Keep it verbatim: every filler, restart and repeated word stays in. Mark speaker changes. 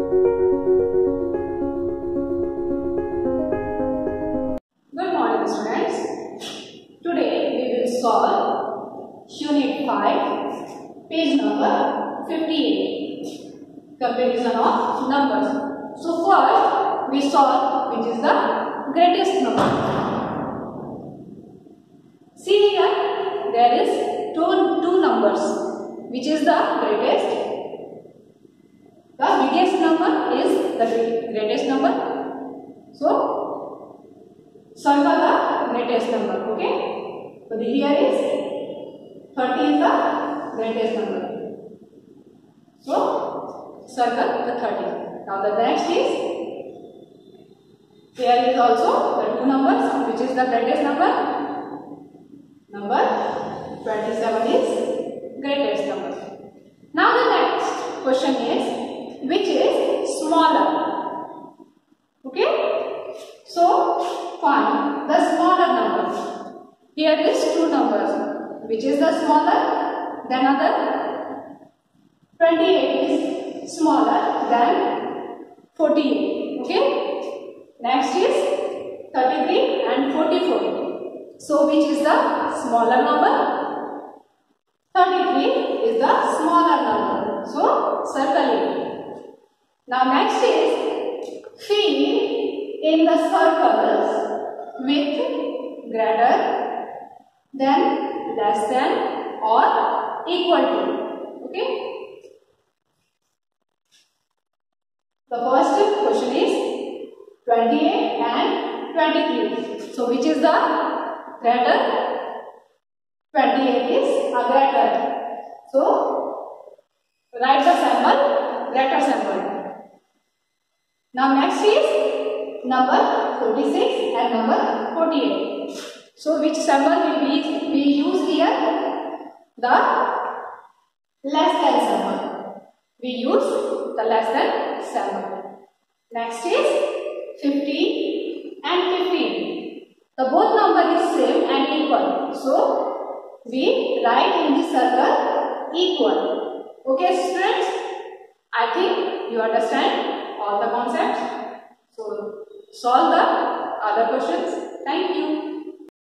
Speaker 1: Good morning, students. Today we will solve Unit five, page number fifty-eight. Comparison of numbers. So first we solve which is the greatest number. See here, there is two, two numbers. Which is the greatest? The biggest number is the greatest number. So circle the greatest number. Okay. So here is thirty is the greatest number. So circle the thirty. Now the next is, here is also the two numbers, which is the greatest number. Number twenty-seven is greatest number. Now the next question is, which is smaller? Okay. So find the smaller number. Here is two numbers. Which is the smaller than other? twenty-eight is smaller than forty-eight. Okay. Next is thirty-three and forty-four. So which is the smaller number? thirty-three is the smaller number. So circle it. Now next is, fill in the circles with greater than, less than or equal to. Okay. The first question is twenty-eight and twenty-three. So which is the greater? twenty-eight is a greater. So write the symbol, greater symbol. Now next is number forty-six and number forty-eight. So which symbol will be we use here? The less than symbol. We use the less than symbol. Next is fifteen and fifteen. The both number is same and equal. So we write in the circle equal. Okay, students? I think you understand all the concepts. So solve the other questions. Thank you.